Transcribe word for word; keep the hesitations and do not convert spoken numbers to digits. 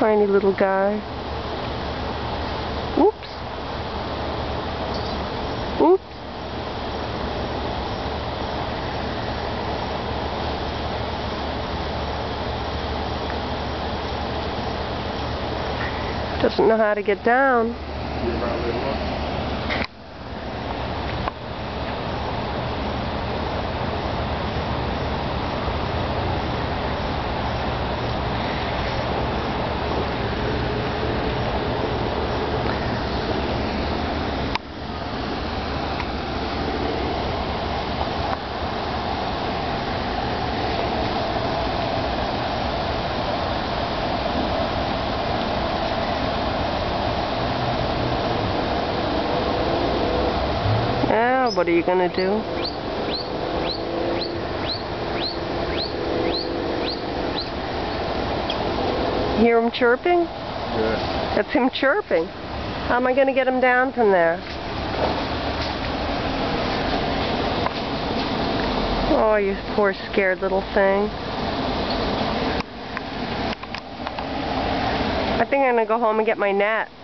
Tiny little guy. Oops. Oops. Doesn't know how to get down. Now, what are you gonna do? Hear him chirping? Yeah. That's him chirping. How am I gonna get him down from there? Oh, you poor scared little thing. I think I'm gonna go home and get my net.